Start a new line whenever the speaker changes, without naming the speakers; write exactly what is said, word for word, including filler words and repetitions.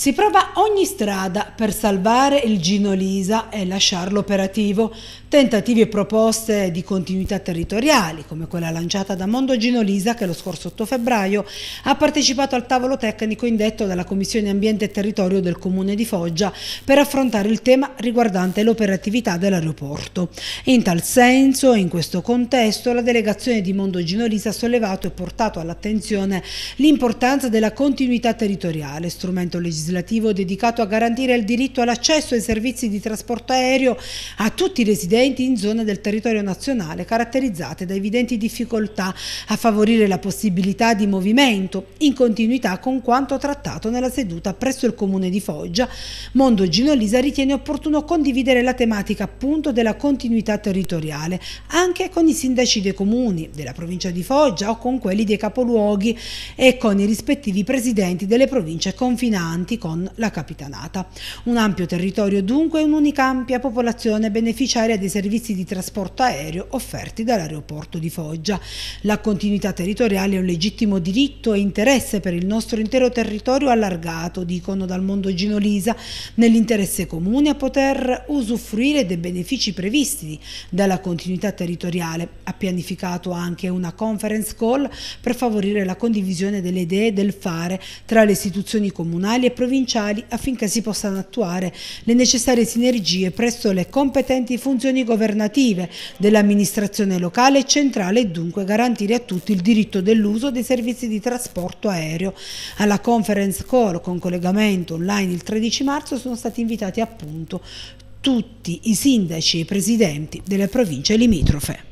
Si prova ogni strada per salvare il Gino Lisa e lasciarlo operativo. Tentativi e proposte di continuità territoriali, come quella lanciata da Mondo Gino Lisa, che lo scorso otto febbraio ha partecipato al tavolo tecnico indetto dalla Commissione Ambiente e Territorio del Comune di Foggia per affrontare il tema riguardante l'operatività dell'aeroporto. In tal senso, in questo contesto, la delegazione di Mondo Gino Lisa ha sollevato e portato all'attenzione l'importanza della continuità territoriale, strumento legislativo dedicato a garantire il diritto all'accesso ai servizi di trasporto aereo a tutti i residenti in zone del territorio nazionale caratterizzate da evidenti difficoltà, a favorire la possibilità di movimento in continuità con quanto trattato nella seduta presso il Comune di Foggia. Mondo Gino Lisa ritiene opportuno condividere la tematica appunto della continuità territoriale anche con i sindaci dei comuni della provincia di Foggia o con quelli dei capoluoghi e con i rispettivi presidenti delle province confinanti con la capitanata. Un ampio territorio dunque e un'unica ampia popolazione beneficiaria dei servizi di trasporto aereo offerti dall'aeroporto di Foggia. La continuità territoriale è un legittimo diritto e interesse per il nostro intero territorio allargato, dicono dal Mondo Gino Lisa, nell'interesse comune a poter usufruire dei benefici previsti dalla continuità territoriale. Ha pianificato anche una conference call per favorire la condivisione delle idee e del fare tra le istituzioni comunali e provinciali affinché si possano attuare le necessarie sinergie presso le competenti funzioni governative dell'amministrazione locale e centrale e dunque garantire a tutti il diritto dell'uso dei servizi di trasporto aereo. Alla conference call con collegamento online il tredici marzo sono stati invitati appunto tutti i sindaci e i presidenti delle province limitrofe.